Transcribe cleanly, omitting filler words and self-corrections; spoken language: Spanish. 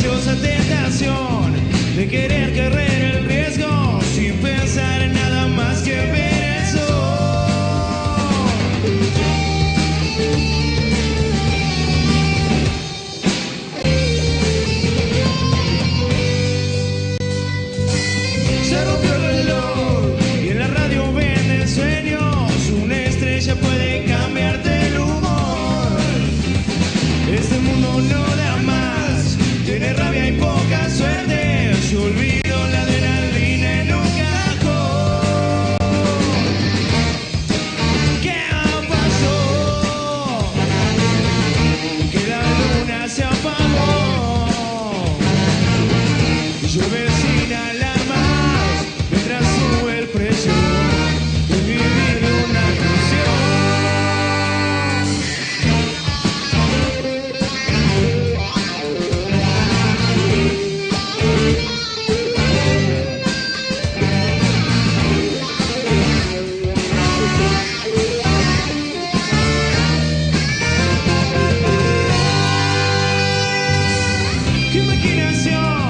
viciosa tentación de querer correr el riesgo sin pensar en nada más que ver el sol. Se rompió el reloj y en la radio venden sueños. Una estrella puede cambiarte el humor. Este mundo no da más, tiene rabia y poca suerte. Se olvidó la adrenalina en un cajón. ¿Qué pasó? Que la luna se apagó. Llueve sin alarmas mientras sube el precio de vivir una canción. ¡Qué imaginación!